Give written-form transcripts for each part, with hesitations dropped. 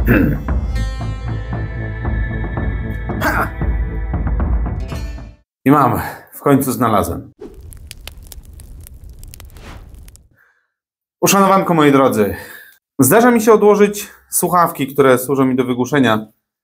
Ha! I mam. W końcu znalazłem. Uszanowanko, moi drodzy. Zdarza mi się odłożyć słuchawki, które służą mi do wygłuszenia.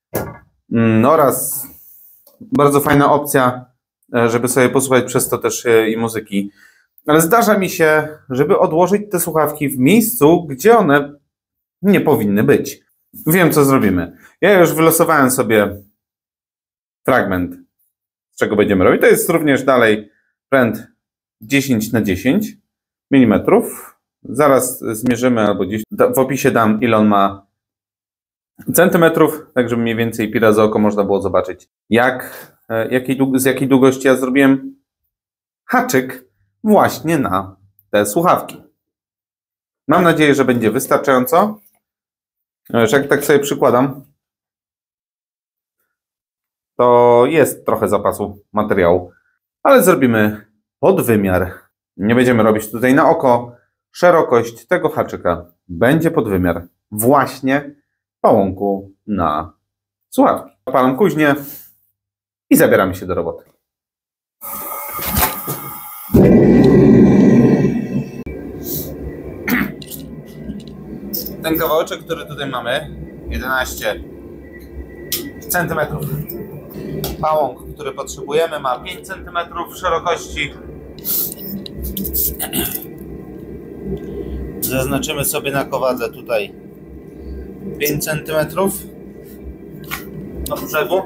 Oraz bardzo fajna opcja, żeby sobie posłuchać przez to też i muzyki. Ale zdarza mi się, żeby odłożyć te słuchawki w miejscu, gdzie one nie powinny być. Wiem, co zrobimy. Ja już wylosowałem sobie fragment, z czego będziemy robić. To jest również dalej pręt 10 na 10 mm. Zaraz zmierzymy, albo gdzieś w opisie dam, ile on ma centymetrów, tak żeby mniej więcej pira za oko można było zobaczyć, z jakiej długości ja zrobiłem haczyk właśnie na te słuchawki. Mam nadzieję, że będzie wystarczająco. Jak tak sobie przykładam, to jest trochę zapasu materiału, ale zrobimy podwymiar. Nie będziemy robić tutaj na oko. Szerokość tego haczyka będzie podwymiar właśnie pałąku na słuchawki. Palam kuźnię i zabieramy się do roboty. Ten kawałeczek, który tutaj mamy, 11 cm. Pałąk, który potrzebujemy, ma 5 cm szerokości. Zaznaczymy sobie na kowadle tutaj 5 cm do brzegu.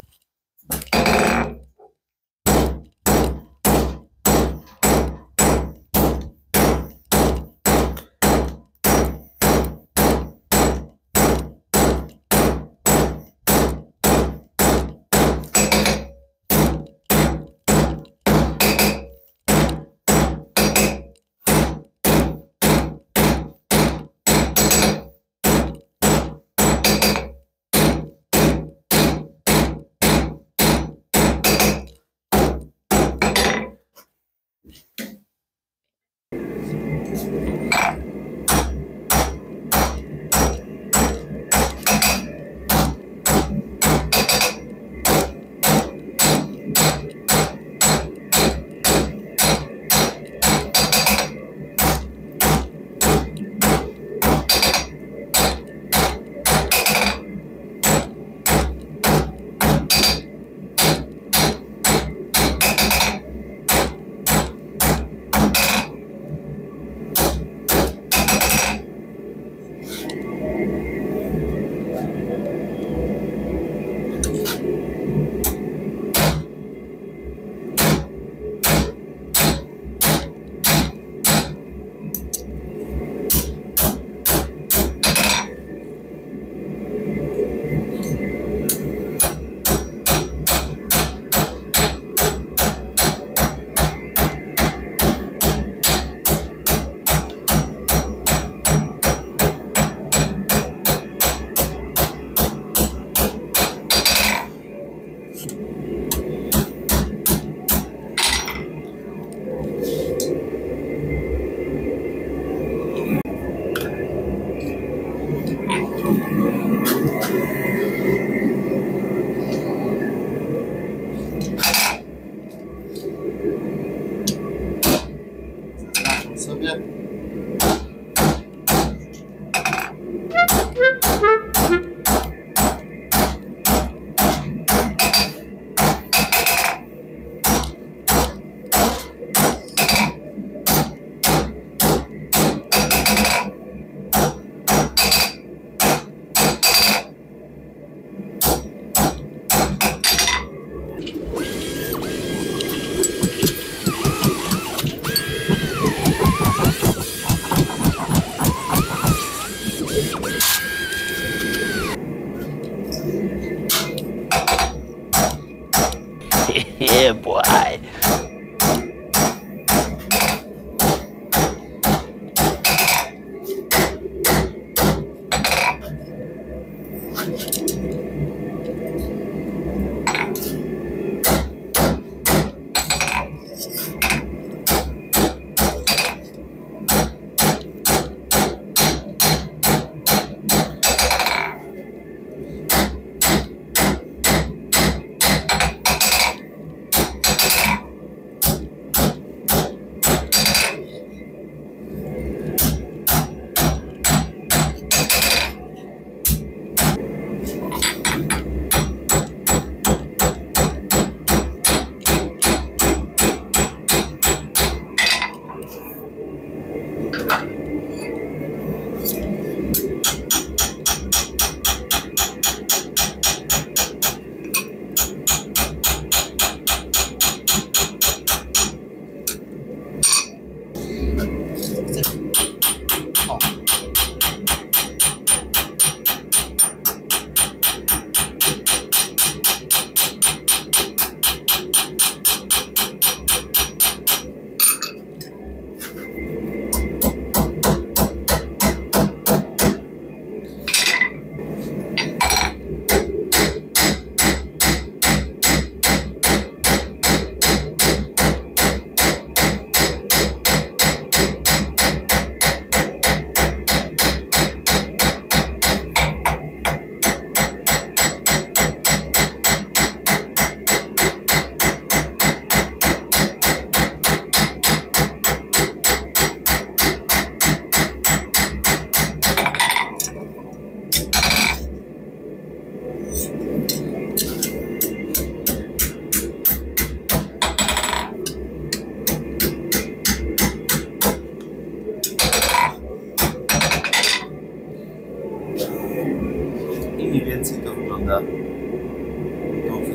Yeah, boy.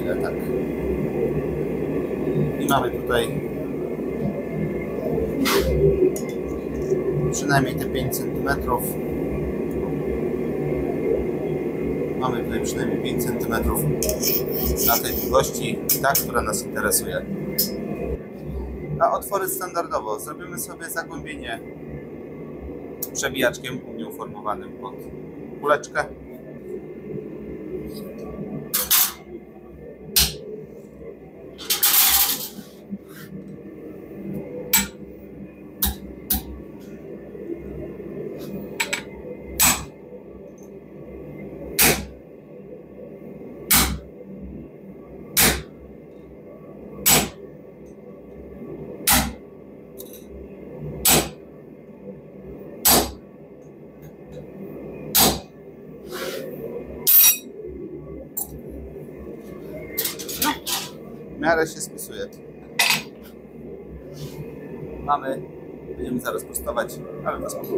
tyle, tak. I mamy tutaj przynajmniej te 5 cm. Mamy tutaj przynajmniej 5 cm na tej długości, ta, która nas interesuje. A otwory standardowo zrobimy sobie zagłębienie przebijaczkiem u mnie uformowanym pod kuleczkę. W miarę się spisuje. Będziemy zaraz prostować, ale to spokojnie.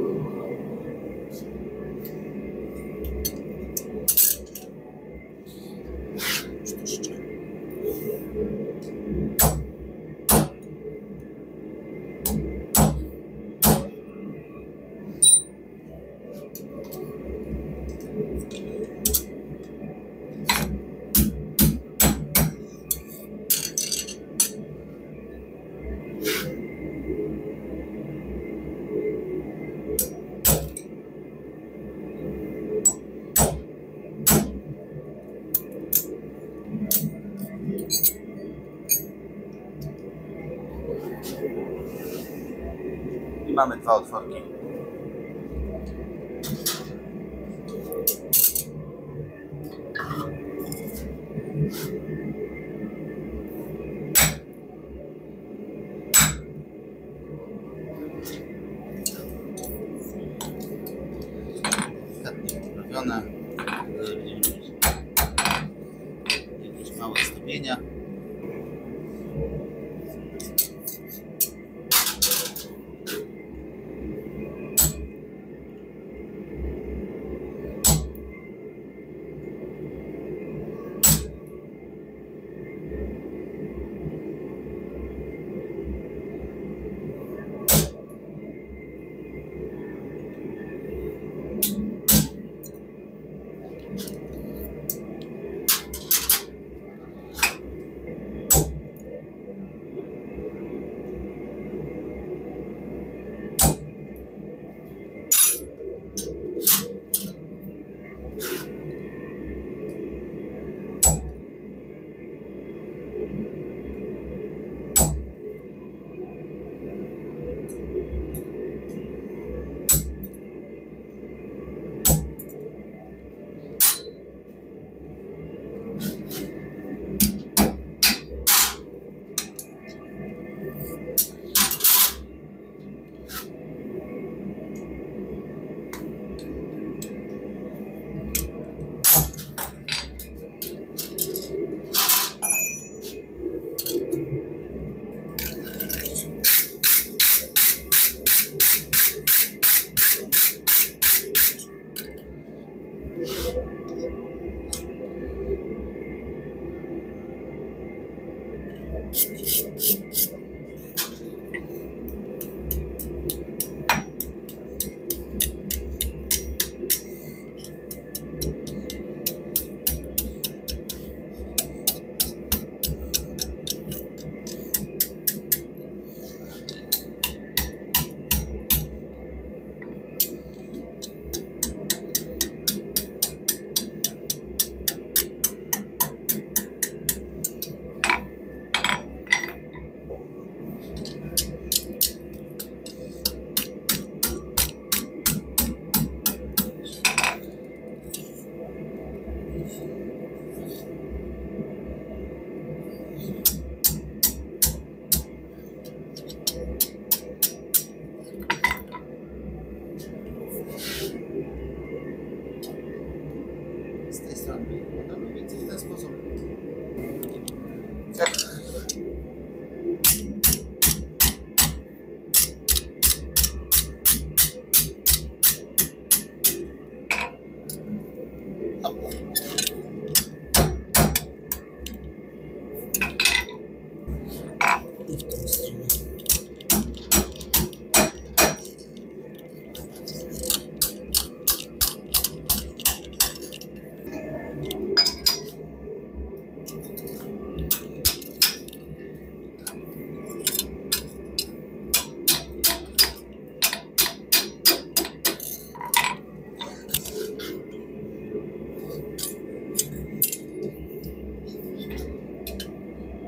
I mamy dwa otworki. Delikatnie poprawione. Będziemy mieć jakieś małe zdobienia.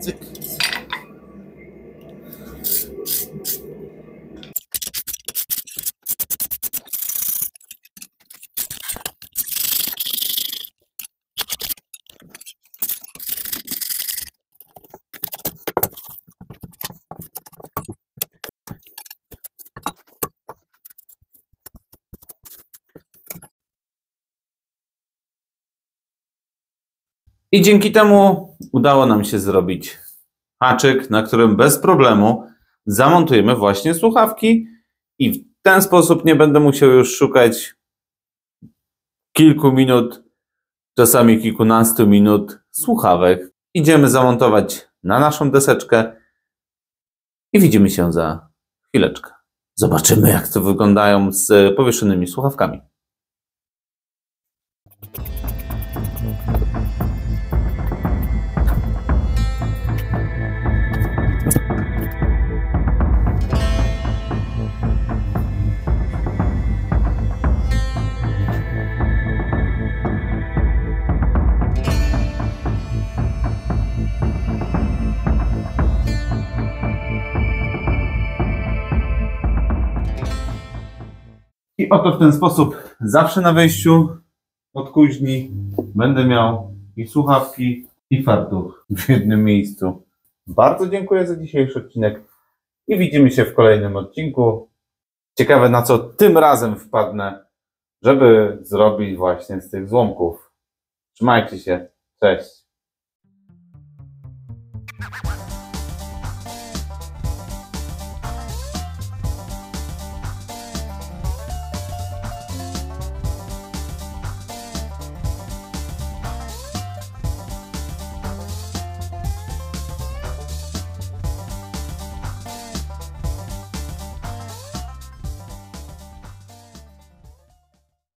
cyk. I dzięki temu udało nam się zrobić haczyk, na którym bez problemu zamontujemy właśnie słuchawki i w ten sposób nie będę musiał już szukać kilku minut, czasami kilkunastu minut słuchawek. Idziemy zamontować na naszą deseczkę i widzimy się za chwileczkę. Zobaczymy, jak to wyglądają z powieszonymi słuchawkami. I oto w ten sposób zawsze na wejściu od kuźni będę miał i słuchawki, i fartuch w jednym miejscu. Bardzo dziękuję za dzisiejszy odcinek i widzimy się w kolejnym odcinku. Ciekawe, na co tym razem wpadnę, żeby zrobić właśnie z tych złomków. Trzymajcie się. Cześć.